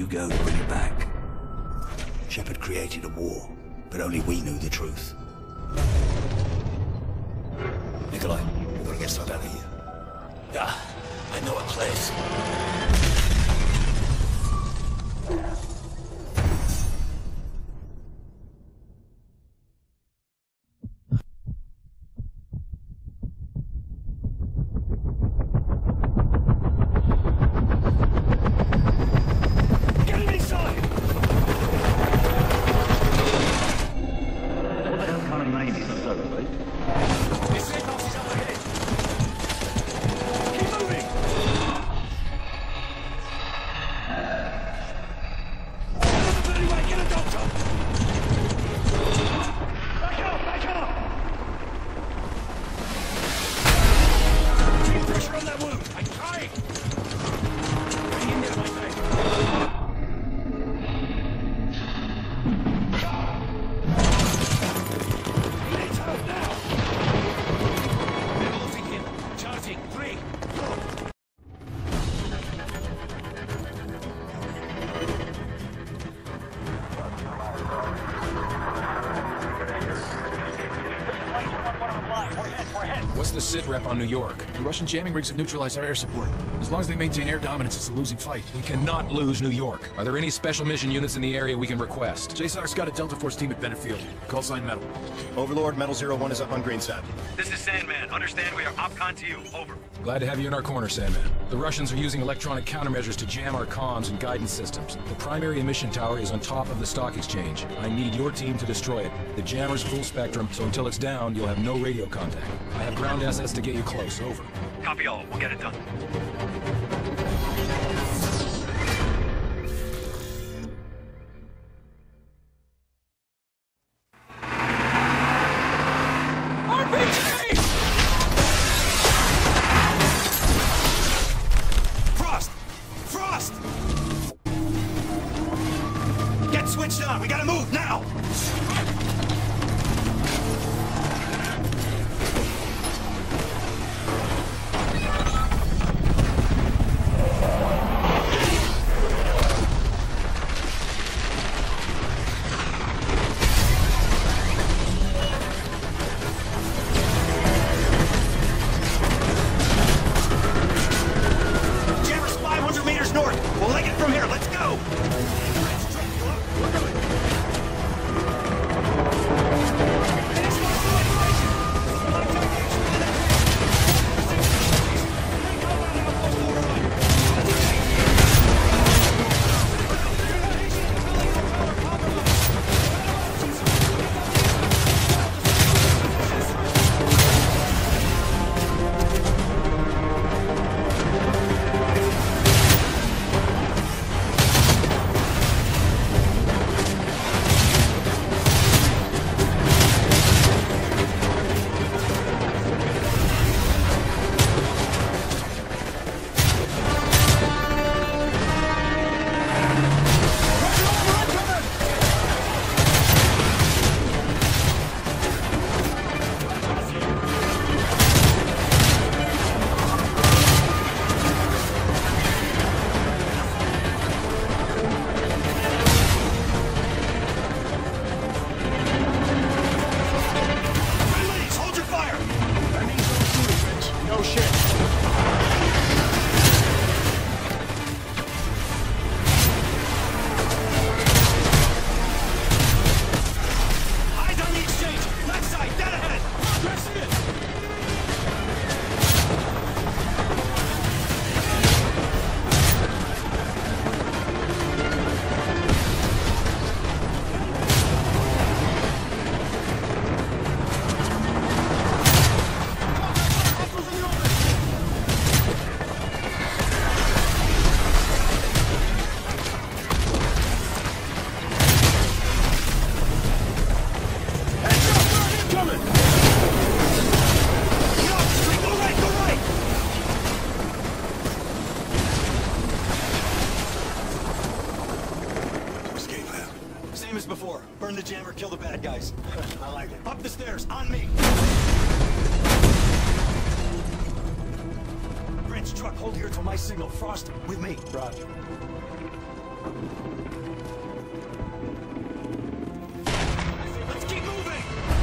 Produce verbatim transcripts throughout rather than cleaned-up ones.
go to bring it back. Shepard created a war, but only we knew the truth. Nikolai, we've got to get stuff out of here. Ah, I know a place. What's the sit rep on New York? The Russian jamming rigs have neutralized our air support. As long as they maintain air dominance, it's a losing fight. We cannot lose New York. Are there any special mission units in the area we can request? J SOC's got a Delta Force team at Bennefield. Call sign Metal. Overlord, Metal Zero One is up on Greenside. This is Sandman. Understand we are OpCon to you. Over. Glad to have you in our corner, Sandman. The Russians are using electronic countermeasures to jam our comms and guidance systems. The primary emission tower is on top of the stock exchange. I need your team to destroy it. The jammer's full spectrum, so until it's down, you'll have no radio contact. I have ground assets to get you close. Over. Copy all. We'll get it done. Frost! Frost! Get switched on! We gotta move now! Before. Burn the jammer, kill the bad guys. I like it. Up the stairs, on me! Bridge, truck, hold here till my signal. Frost, with me. Roger. Let's keep moving!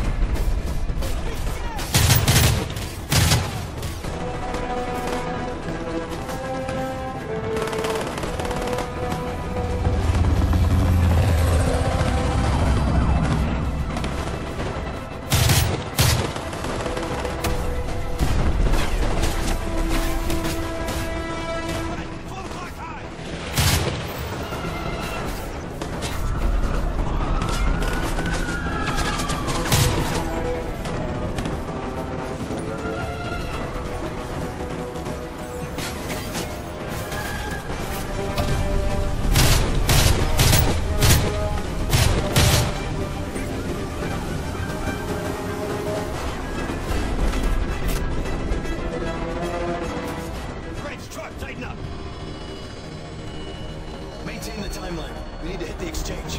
Maintain the timeline. We need to hit the exchange.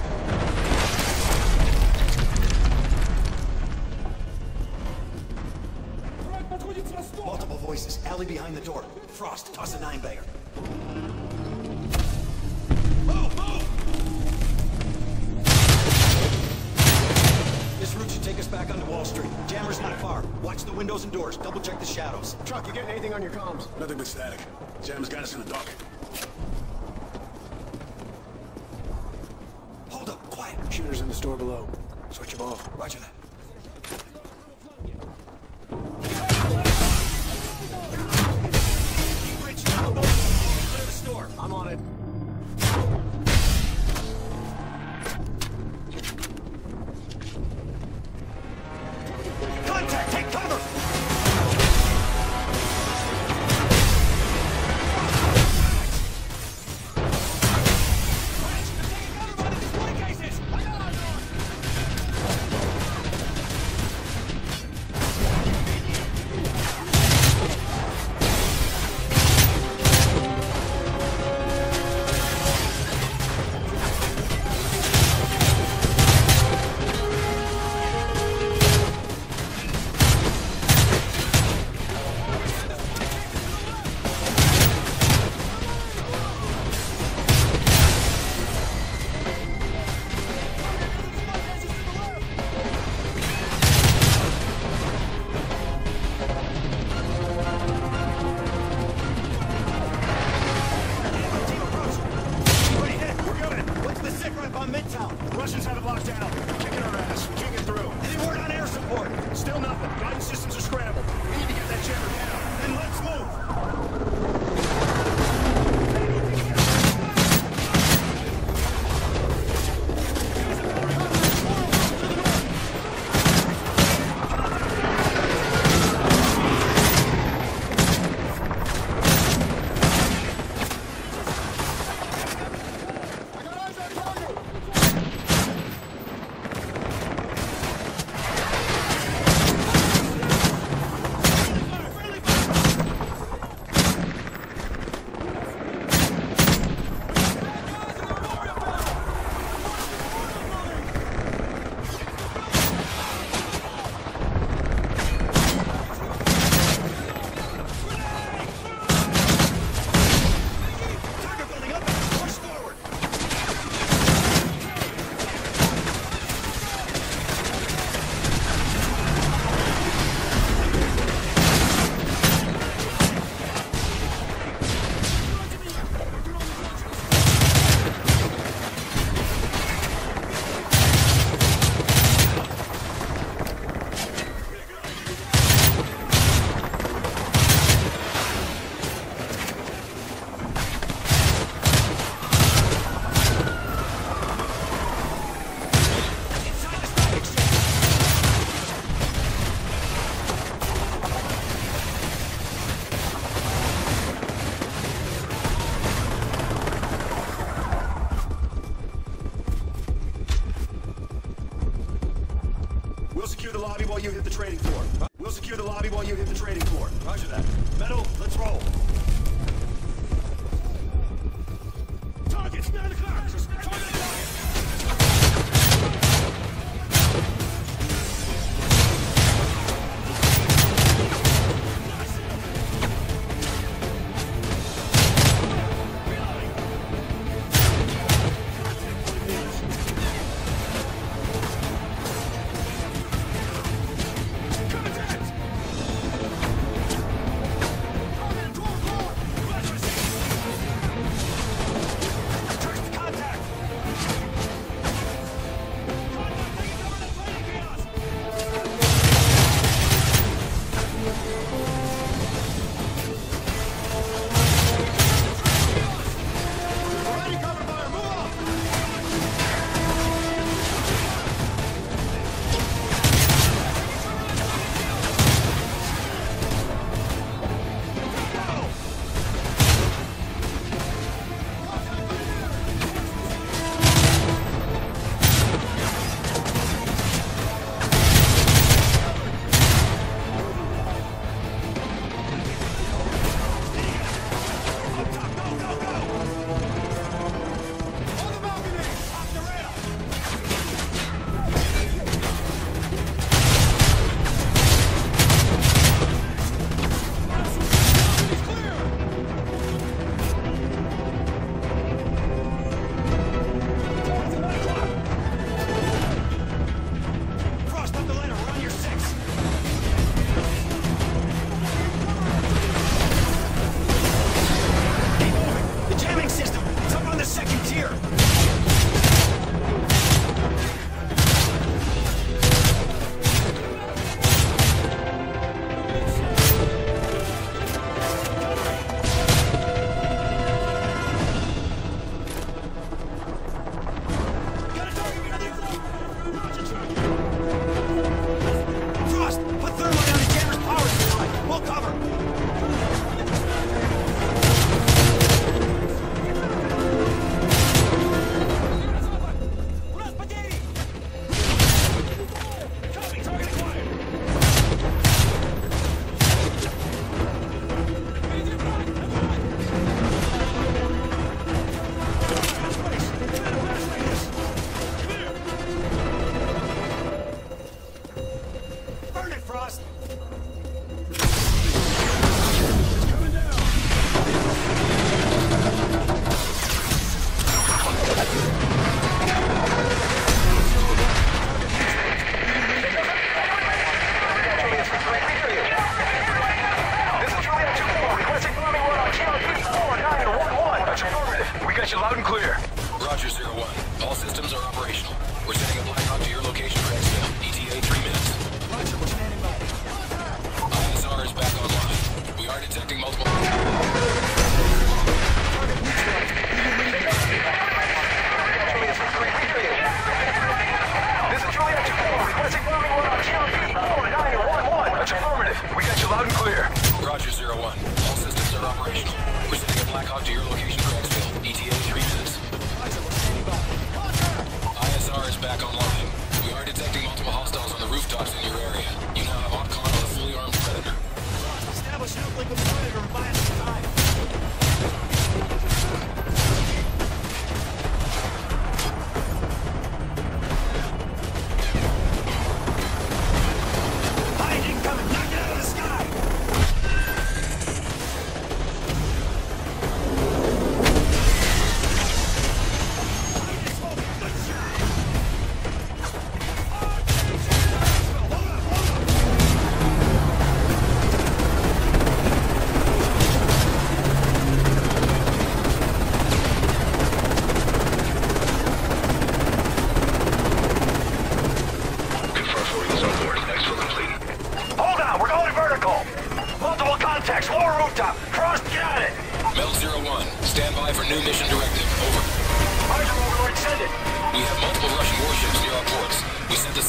Multiple voices. Alley behind the door. Frost, toss a nine bagger. Move, move! This route should take us back onto Wall Street. Jammer's not far. Watch the windows and doors. Double check the shadows. Chuck, you getting anything on your comms? Nothing but static. Jammer's got us in the dark. Hold up, quiet. Shooters in the store below. Switch them off. Roger that. Keep reaching out the boat. Clear the store. I'm on it. Contact! Take cover! Russians have it locked down. Kicking our ass. Can't get through. Any word on air support? Still nothing. Guidance systems are scrambled. We need to get that jammer down. Then let's move! We'll secure the lobby while you hit the trading floor. We'll secure the lobby while you hit the trading floor. Roger that. Metal, let's roll. Targets, nine o'clock! Target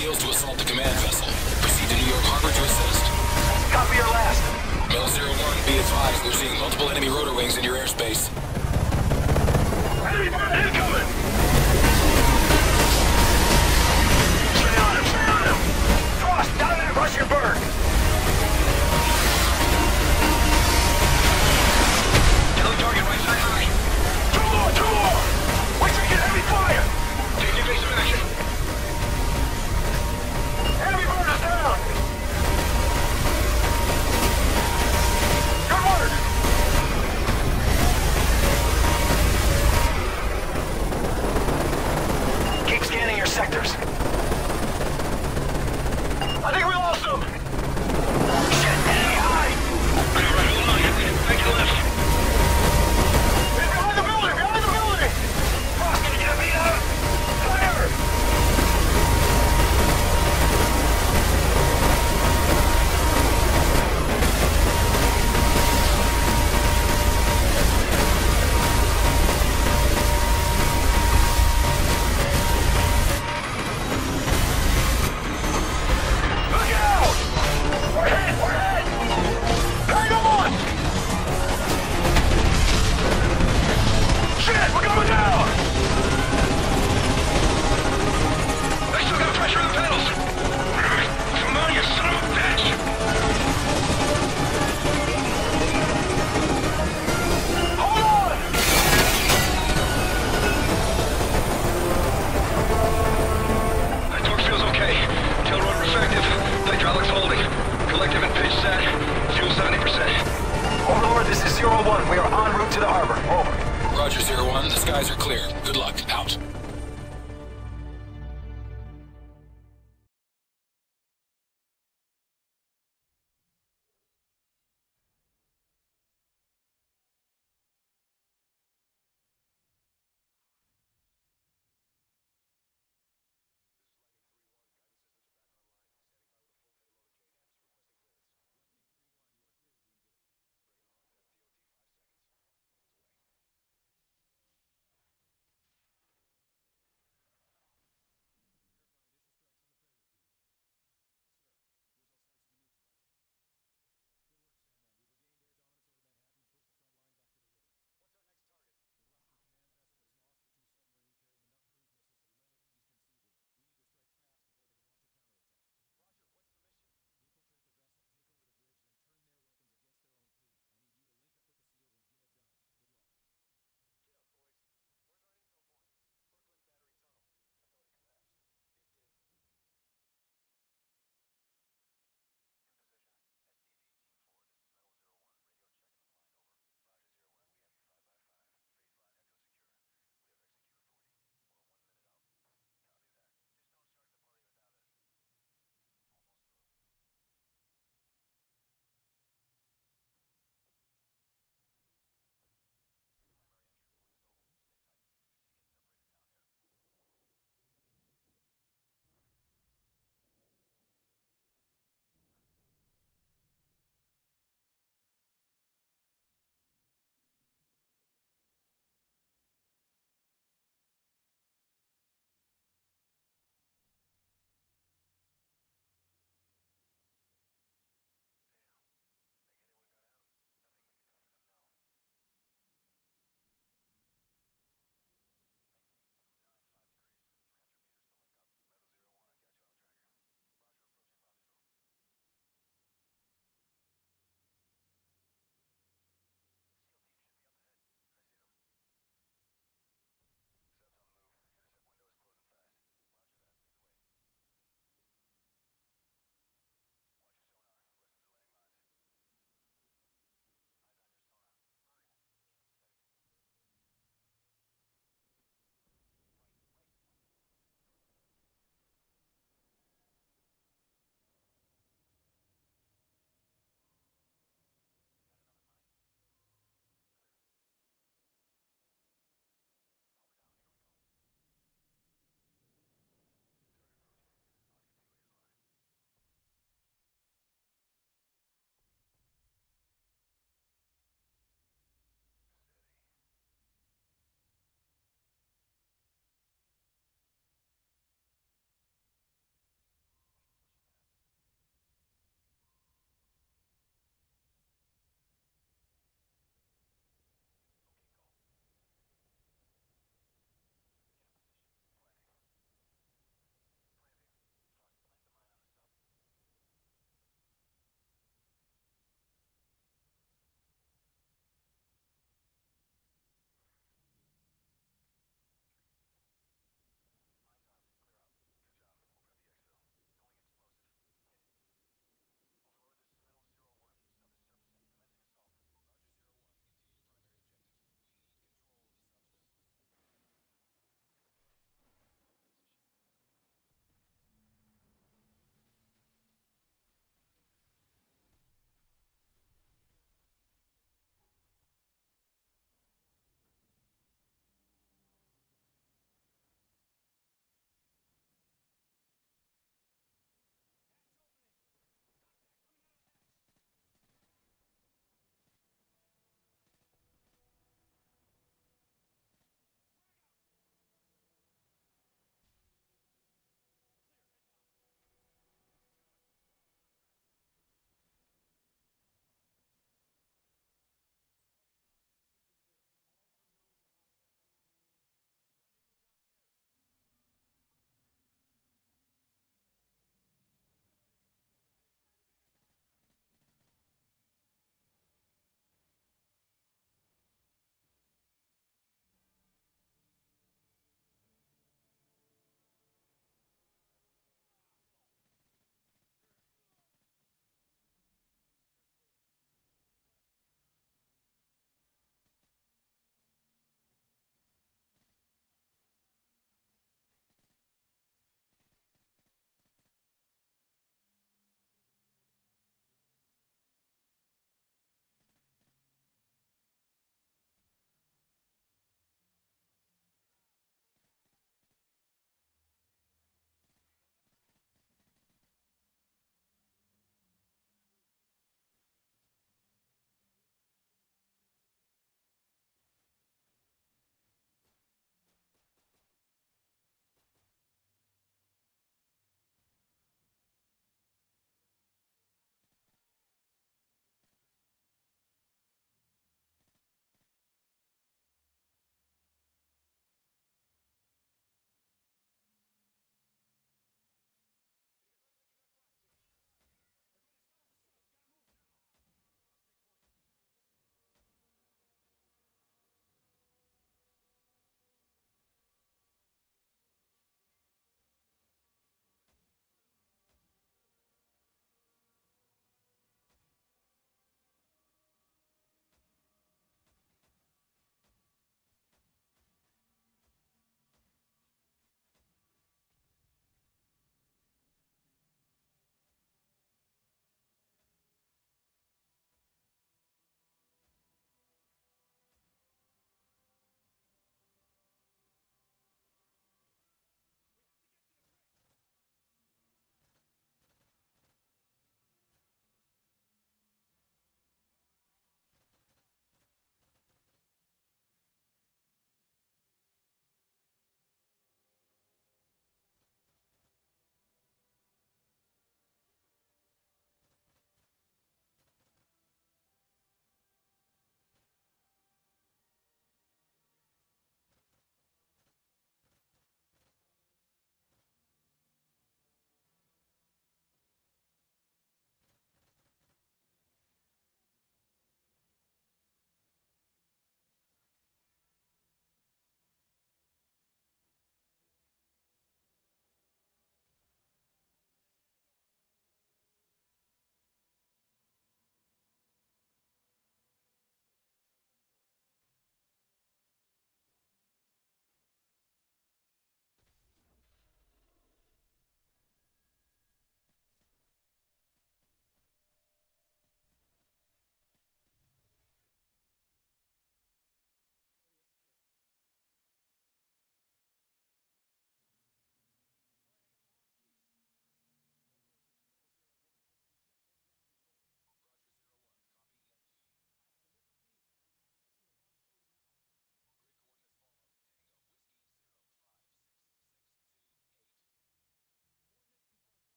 seals to assault the command vessel. Proceed to New York Harbor to assist. Copy your last. Mel zero one, be advised, we're seeing multiple enemy rotor wings in your airspace. Enemy bird incoming! Stay on him, stay on him! Frost, down there, rush your bird! Killing target right side high. Two more, two more! We're taking heavy fire! Take evasive action. Enemy bird is down! Good work! Keep scanning your sectors. I think we lost him! Shit, enemy high! Right, hold on. Back to the left. He's behind the building, behind the building! Frost, can you get me out? Fire! Look out! We're hit, we're hit! Hang on! Shit, we're going down! I still got pressure on the pedals. Come on, you son of a bitch! Hold on! My torque feels okay. Tail rotor effective. Hydraulics holding. Collective and pitch set. Fuel seventy percent. Overlord, this is zero one. We are en route to the harbor. Over. Roger, zero one, the skies are clear. Good luck.